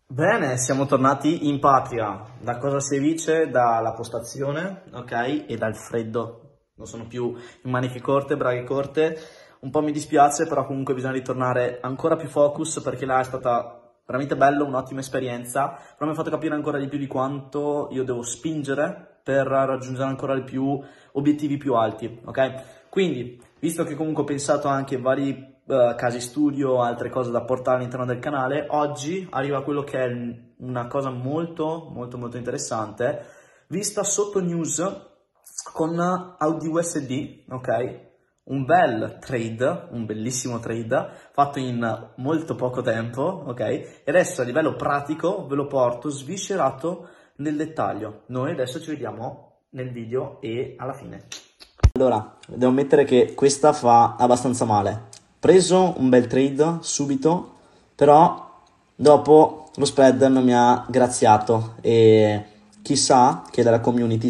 Bene, siamo tornati in patria. Da cosa si dice? Dalla postazione, ok? E dal freddo. Non sono più in maniche corte, braghe corte. Un po' mi dispiace, però comunque bisogna ritornare ancora più focus perché là è stata veramente bello, un'ottima esperienza. Però mi ha fatto capire ancora di più di quanto io devo spingere per raggiungere ancora di più obiettivi più alti, ok? Quindi, visto che comunque ho pensato anche a vari casi studio, altre cose da portare all'interno del canale, oggi arriva quello che è una cosa molto, molto, molto interessante, vista sotto news con Audi USD, ok? Un bel trade, un bellissimo trade, fatto in molto poco tempo, ok? E adesso a livello pratico ve lo porto sviscerato nel dettaglio. Noi adesso ci vediamo nel video e alla fine. Allora, devo ammettere che questa fa abbastanza male. Preso un bel trade subito, però dopo lo spread non mi ha graziato e chissà che della community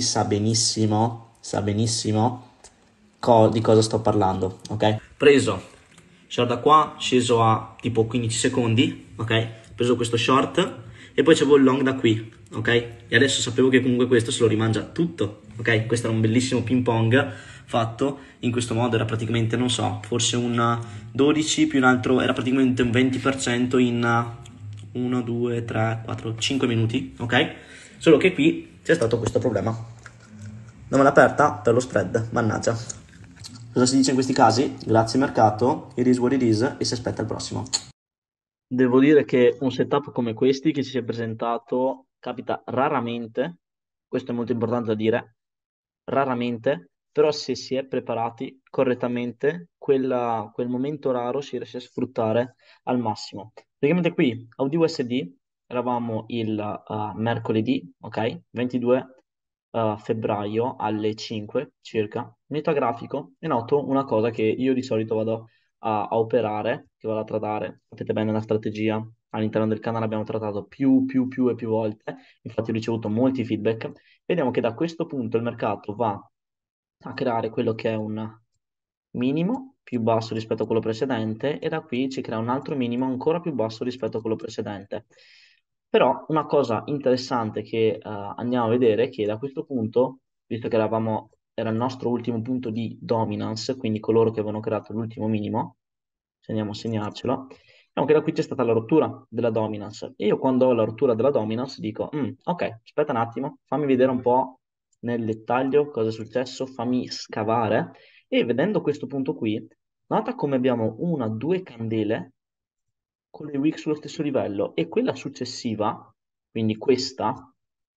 sa benissimo di cosa sto parlando, ok? Preso short da qua, sceso a tipo 15 secondi, ok? Preso questo short e poi c'avevo il long da qui, ok? E adesso sapevo che comunque questo se lo rimangia tutto, ok? Questo era un bellissimo ping pong fatto in questo modo, era praticamente, non so, forse un 12 più un altro, era praticamente un 20% in 1, 2, 3, 4, 5 minuti, ok? Solo che qui c'è stato questo problema. Non me l'ha aperta per lo spread, mannaggia. Cosa si dice in questi casi? Grazie mercato, it is what it is e si aspetta il prossimo. Devo dire che un setup come questi che ci si è presentato capita raramente, questo è molto importante da dire, raramente, però se si è preparati correttamente, quel momento raro si riesce a sfruttare al massimo. Praticamente qui, Audi USD, eravamo il mercoledì, ok? 22 febbraio alle 5 circa. Unità grafico, è noto una cosa che io di solito vado a operare, che vado a tradare. Sapete bene la strategia. All'interno del canale abbiamo trattato più e più volte, infatti ho ricevuto molti feedback. Vediamo che da questo punto il mercato va a creare quello che è un minimo più basso rispetto a quello precedente e da qui ci crea un altro minimo ancora più basso rispetto a quello precedente. Però una cosa interessante che andiamo a vedere è che da questo punto, visto che era il nostro ultimo punto di dominance, quindi coloro che avevano creato l'ultimo minimo, se andiamo a segnarcelo, vediamo che da qui c'è stata la rottura della dominance. E io quando ho la rottura della dominance dico, ok, aspetta un attimo, fammi vedere un po' nel dettaglio cosa è successo, fammi scavare. E vedendo questo punto qui, nota come abbiamo una, due candele con le wick sullo stesso livello e quella successiva, quindi questa,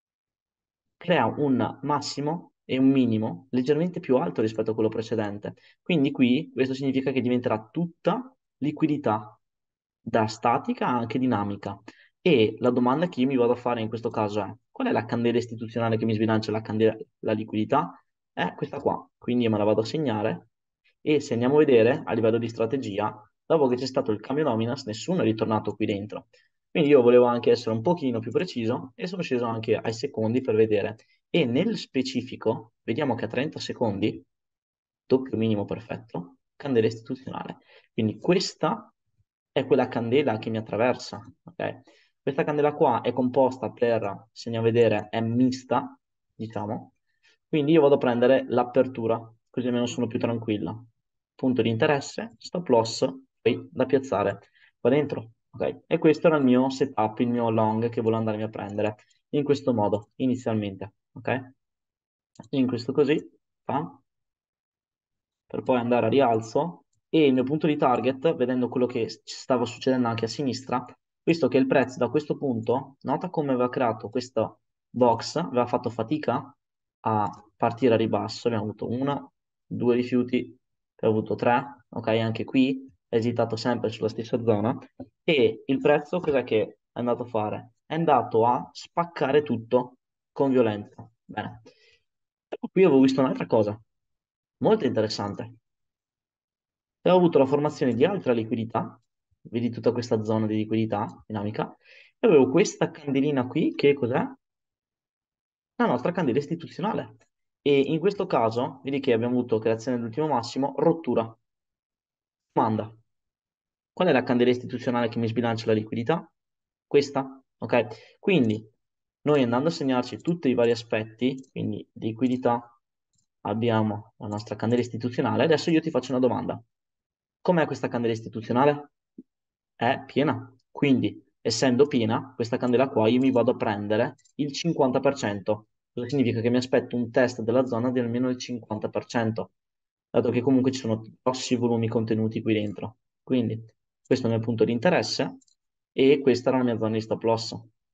crea un massimo e un minimo leggermente più alto rispetto a quello precedente. Quindi qui questo significa che diventerà tutta liquidità, da statica a anche dinamica. E la domanda che io mi vado a fare in questo caso è: qual è la candela istituzionale che mi sbilancia la liquidità? È questa qua. Quindi io me la vado a segnare e se andiamo a vedere a livello di strategia, dopo che c'è stato il cambio dominance, nessuno è ritornato qui dentro. Quindi io volevo anche essere un pochino più preciso e sono sceso anche ai secondi per vedere. E nel specifico, vediamo che a 30 secondi, doppio minimo perfetto, candela istituzionale. Quindi questa è quella candela che mi attraversa, ok? Questa candela qua è composta per, se andiamo a vedere, è mista, diciamo. Quindi io vado a prendere l'apertura, così almeno sono più tranquilla. Punto di interesse, stop loss, poi da piazzare qua dentro, ok? E questo era il mio setup, il mio long che volevo andarmi a prendere in questo modo, inizialmente, ok? In questo così, fa, per poi andare a rialzo e il mio punto di target, vedendo quello che stava succedendo anche a sinistra, visto che il prezzo da questo punto, nota come aveva creato questa box, aveva fatto fatica a partire a ribasso, abbiamo avuto una, due rifiuti, abbiamo avuto tre, ok, anche qui è esitato sempre sulla stessa zona, e il prezzo cos'è che è andato a fare? È andato a spaccare tutto con violenza. Bene. Però qui avevo visto un'altra cosa molto interessante. E ho avuto la formazione di altra liquidità, vedi tutta questa zona di liquidità dinamica, e avevo questa candelina qui, che cos'è? La nostra candela istituzionale. E in questo caso, vedi che abbiamo avuto creazione dell'ultimo massimo, rottura. Domanda, qual è la candela istituzionale che mi sbilancia la liquidità? Questa? ok? Quindi noi andando a segnarci tutti i vari aspetti, quindi liquidità, abbiamo la nostra candela istituzionale. Adesso io ti faccio una domanda. Com'è questa candela istituzionale? È piena. Quindi, essendo piena, questa candela qua io mi vado a prendere il 50%. Cosa significa? Che mi aspetto un test della zona di almeno il 50%, dato che comunque ci sono grossi volumi contenuti qui dentro. Quindi, questo è il mio punto di interesse e questa era la mia zona di stop loss.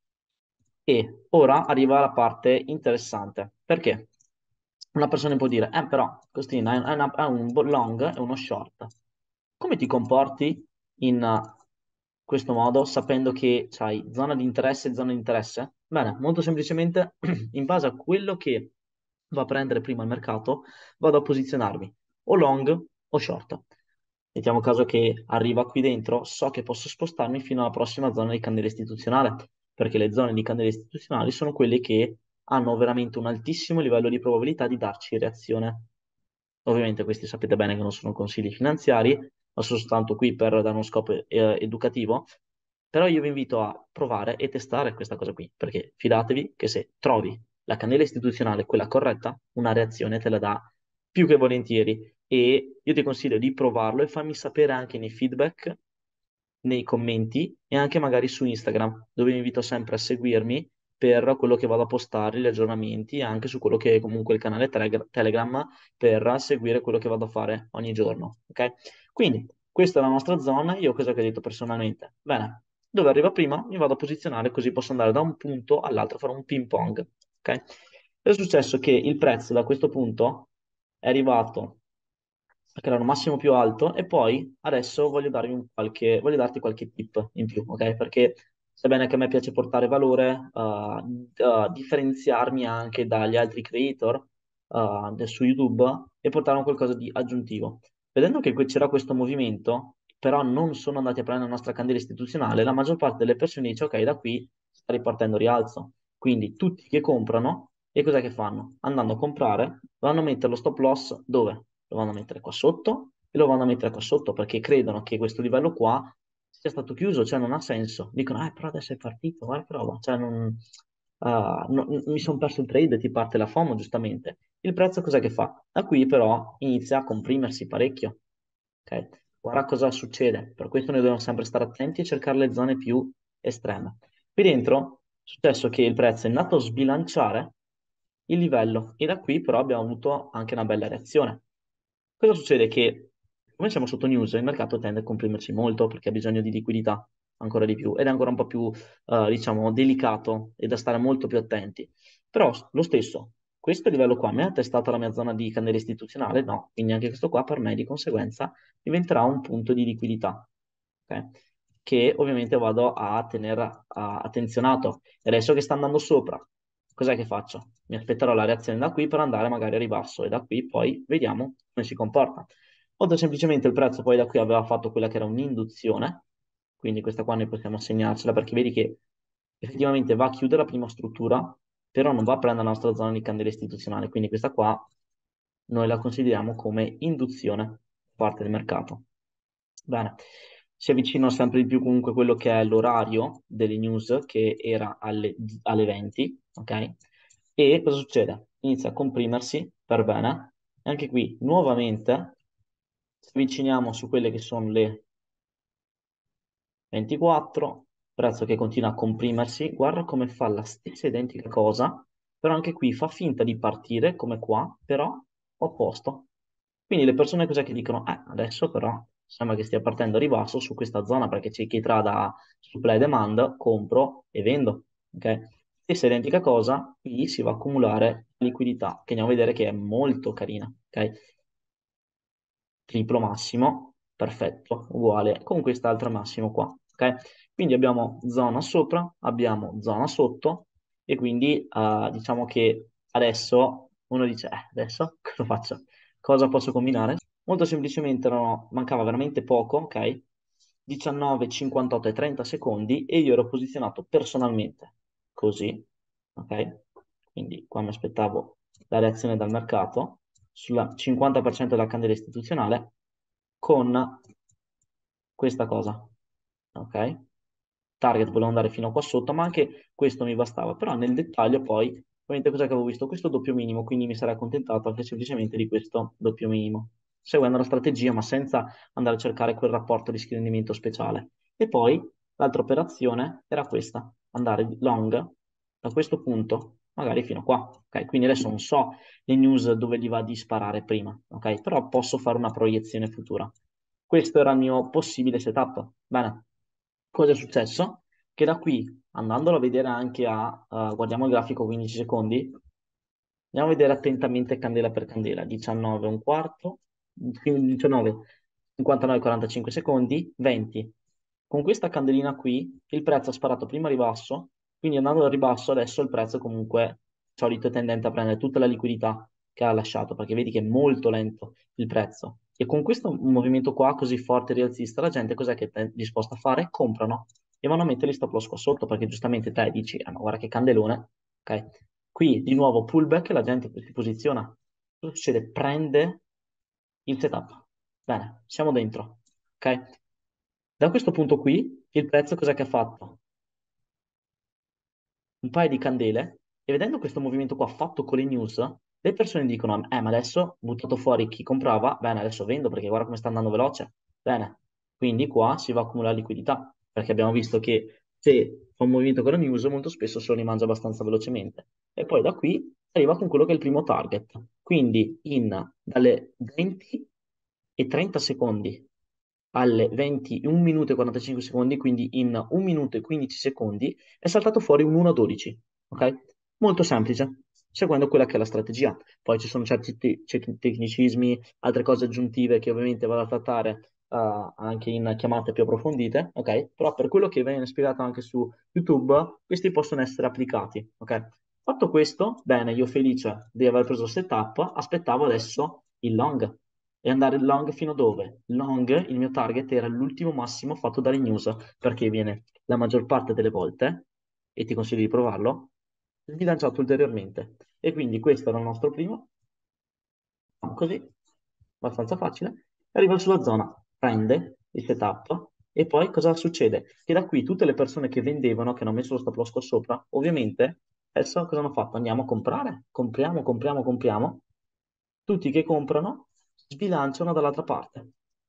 E ora arriva la parte interessante. Perché? Una persona può dire, però, Costina, è un long e uno short. Come ti comporti in questo modo, sapendo che hai zona di interesse e zona di interesse? Bene, molto semplicemente, in base a quello che va a prendere prima il mercato, vado a posizionarmi o long o short. Mettiamo caso che arriva qui dentro, so che posso spostarmi fino alla prossima zona di candela istituzionale, perché le zone di candela istituzionali sono quelle che hanno veramente un altissimo livello di probabilità di darci reazione. Ovviamente questi sapete bene che non sono consigli finanziari, ma sono soltanto qui per dare uno scopo educativo, però io vi invito a provare e testare questa cosa qui, perché fidatevi che se trovi la candela istituzionale, quella corretta, una reazione te la dà più che volentieri e io ti consiglio di provarlo e fammi sapere anche nei feedback, nei commenti e anche magari su Instagram, dove vi invito sempre a seguirmi per quello che vado a postare, gli aggiornamenti, e anche su quello che è comunque il canale Telegram per seguire quello che vado a fare ogni giorno. Ok? Quindi, questa è la nostra zona. Io cosa che ho detto personalmente? Bene, dove arriva prima mi vado a posizionare così posso andare da un punto all'altro, fare un ping pong. Ok? È successo che il prezzo da questo punto è arrivato perché era un massimo più alto e poi adesso voglio darti qualche tip in più, ok? Perché sai bene che a me piace portare valore, differenziarmi anche dagli altri creator su YouTube e portare un qualcosa di aggiuntivo. Vedendo che c'era questo movimento, però non sono andati a prendere la nostra candela istituzionale, la maggior parte delle persone dice ok, da qui sta ripartendo rialzo. Quindi tutti che comprano, e cos'è che fanno? Andando a comprare, vanno a mettere lo stop loss dove? Lo vanno a mettere qua sotto e lo vanno a mettere qua sotto perché credono che questo livello qua sia stato chiuso, cioè non ha senso. Dicono, però adesso è partito, guarda che roba, cioè mi sono perso il trade, ti parte la FOMO, giustamente. Il prezzo cos'è che fa? Da qui però inizia a comprimersi parecchio, ok? Guarda cosa succede, per questo noi dobbiamo sempre stare attenti e cercare le zone più estreme. Qui dentro è successo che il prezzo è andato a sbilanciare il livello e da qui però abbiamo avuto anche una bella reazione. Cosa succede? Che come siamo sotto news, il mercato tende a comprimersi molto perché ha bisogno di liquidità ancora di più ed è ancora un po' più, diciamo, delicato e da stare molto più attenti. Però lo stesso, questo livello qua mi ha testato la mia zona di candela istituzionale? No, quindi anche questo qua per me di conseguenza diventerà un punto di liquidità, ok? Che ovviamente vado a tenere attenzionato. E adesso che sta andando sopra, cos'è che faccio? Mi aspetterò la reazione da qui per andare magari a ribasso e da qui poi vediamo come si comporta. Molto semplicemente il prezzo poi da qui aveva fatto quella che era un'induzione, quindi questa qua noi possiamo segnarcela perché vedi che effettivamente va a chiudere la prima struttura, però non va a prendere la nostra zona di candela istituzionale, quindi questa qua noi la consideriamo come induzione da parte del mercato. Bene, si avvicina sempre di più comunque quello che è l'orario delle news che era alle 20, ok? E cosa succede? Inizia a comprimersi per bene. E anche qui nuovamente ci avviciniamo su quelle che sono le 24, prezzo che continua a comprimersi, guarda come fa la stessa identica cosa, però anche qui fa finta di partire come qua, però opposto. Quindi le persone cos'è che dicono? Adesso però sembra che stia partendo a ribasso su questa zona perché c'è chi trada supply e demand, compro e vendo. Ok? Stessa identica cosa, qui si va a accumulare liquidità, che andiamo a vedere che è molto carina. Ok? Triplo massimo, perfetto, uguale con quest'altro massimo qua, ok? Quindi abbiamo zona sopra, abbiamo zona sotto e quindi diciamo che adesso uno dice, adesso cosa faccio? Cosa posso combinare? Molto semplicemente mancava veramente poco, ok? 19, 58 e 30 secondi e io ero posizionato personalmente così, ok? Quindi qua mi aspettavo la reazione dal mercato sul 50% della candela istituzionale con questa cosa, ok? target volevo andare fino a qua sotto, ma anche questo mi bastava. Però nel dettaglio poi, ovviamente cos'è che avevo visto? Questo doppio minimo, quindi mi sarei accontentato anche semplicemente di questo doppio minimo, seguendo la strategia, ma senza andare a cercare quel rapporto di rendimento speciale. E poi l'altra operazione era questa, andare long da questo punto, magari fino a qua. Ok, quindi adesso non so le news dove gli va di sparare prima, ok? Però posso fare una proiezione futura. Questo era il mio possibile setup. Bene, cosa è successo? Che da qui, andandolo a vedere anche guardiamo il grafico 15 secondi, andiamo a vedere attentamente candela per candela, 19 un quarto, 19, 59, 45 secondi, 20. Con questa candelina qui, il prezzo ha sparato prima a ribasso, quindi andando al ribasso adesso il prezzo comunque solito è tendente a prendere tutta la liquidità che ha lasciato, perché vedi che è molto lento il prezzo. E con questo movimento qua così forte e rialzista, la gente cos'è che è disposta a fare? Comprano e vanno a mettere gli stop loss qua sotto, perché giustamente te dici, ma guarda che candelone, ok? Qui di nuovo pullback, la gente si posiziona. Cosa succede? Prende il setup. Bene, siamo dentro, ok? Da questo punto qui, il prezzo cos'è che ha fatto? Un paio di candele e vedendo questo movimento qua fatto con le news, le persone dicono, ma adesso ho buttato fuori chi comprava, bene, adesso vendo perché guarda come sta andando veloce. Bene, quindi qua si va a accumulare liquidità, perché abbiamo visto che se fa un movimento con la news molto spesso se lo rimangia abbastanza velocemente. E poi da qui arriva con quello che è il primo target. Quindi dalle 20 e 30 secondi alle 21 minuto e 45 secondi, quindi in 1 minuto e 15 secondi, è saltato fuori un 1,12, ok? Molto semplice, seguendo quella che è la strategia. Poi ci sono certi tecnicismi, altre cose aggiuntive che ovviamente vado a trattare anche in chiamate più approfondite, ok? Però per quello che viene spiegato anche su YouTube, questi possono essere applicati, ok? Fatto questo, bene, io felice di aver preso il setup, aspettavo adesso il long e andare long fino a dove? Long, il mio target era l'ultimo massimo fatto dalle news, perché viene la maggior parte delle volte, e ti consiglio di provarlo, sbilanciato ulteriormente. E quindi questo era il nostro primo, così, abbastanza facile, arriva sulla zona, prende il setup, e poi cosa succede? Che da qui tutte le persone che vendevano, che hanno messo lo stop loss qua sopra, ovviamente, adesso cosa hanno fatto? Andiamo a comprare, compriamo, compriamo, compriamo, tutti che comprano sbilanciano dall'altra parte.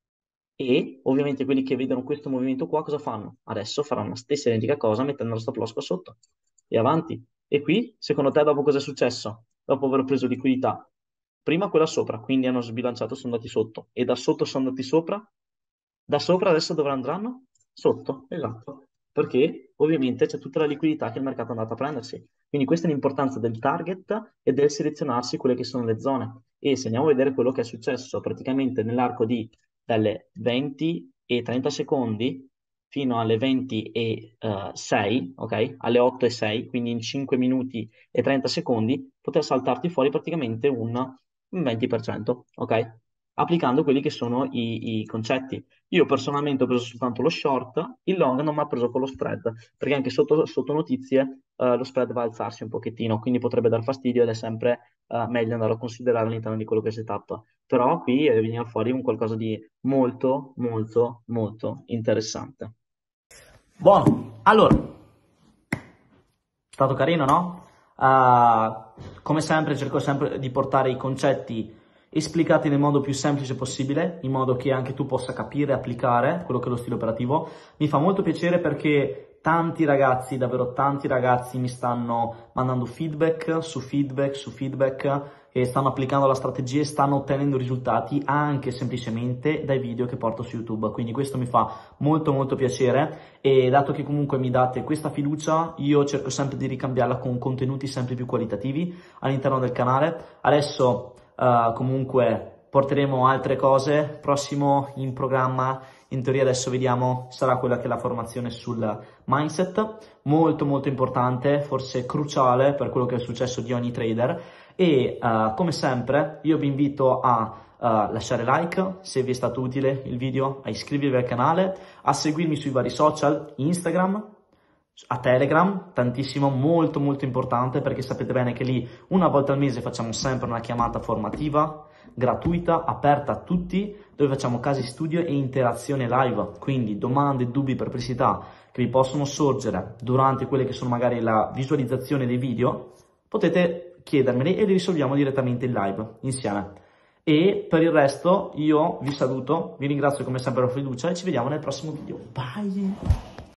E ovviamente quelli che vedono questo movimento qua cosa fanno? Adesso faranno la stessa identica cosa mettendo lo stop loss qua sotto e avanti. E qui, secondo te, dopo cosa è successo? Dopo aver preso liquidità, prima quella sopra, quindi hanno sbilanciato, sono andati sotto, e da sotto sono andati sopra, da sopra adesso dove andranno? Sotto, esatto, perché ovviamente c'è tutta la liquidità che il mercato è andato a prendersi. Quindi questa è l'importanza del target e del selezionarsi quelle che sono le zone. E se andiamo a vedere quello che è successo praticamente nell'arco di dalle 20 e 30 secondi fino alle 20 e 6, ok? Alle 8 e 6, quindi in 5 minuti e 30 secondi, poter saltarti fuori praticamente un 20%, ok? Applicando quelli che sono i concetti. Io personalmente ho preso soltanto lo short, il long non mi ha preso con lo spread, perché anche sotto notizie lo spread va a alzarsi un pochettino, quindi potrebbe dar fastidio ed è sempre meglio andare a considerare all'interno di quello che è setup. Però qui veniva fuori un qualcosa di molto, molto, molto interessante. Buono, allora, è stato carino, no? Come sempre cerco sempre di portare i concetti esplicati nel modo più semplice possibile, in modo che anche tu possa capire e applicare quello che è lo stile operativo. Mi fa molto piacere perché tanti ragazzi, davvero tanti ragazzi mi stanno mandando feedback su feedback su feedback e stanno applicando la strategia e stanno ottenendo risultati anche semplicemente dai video che porto su YouTube. Quindi questo mi fa molto molto piacere e dato che comunque mi date questa fiducia, io cerco sempre di ricambiarla con contenuti sempre più qualitativi all'interno del canale. Adesso comunque porteremo altre cose, prossimo in programma, in teoria adesso vediamo, sarà quella che è la formazione sul mindset, molto molto importante, forse cruciale per quello che è successo di ogni trader e come sempre io vi invito a lasciare like se vi è stato utile il video, a iscrivervi al canale, a seguirmi sui vari social, Instagram, a Telegram, tantissimo, molto molto importante perché sapete bene che lì una volta al mese facciamo sempre una chiamata formativa gratuita, aperta a tutti, dove facciamo casi studio e interazione live, quindi domande, dubbi, perplessità che vi possono sorgere durante quelle che sono magari la visualizzazione dei video, potete chiedermeli e li risolviamo direttamente in live insieme. E per il resto io vi saluto, vi ringrazio come sempre per la fiducia e ci vediamo nel prossimo video. Bye!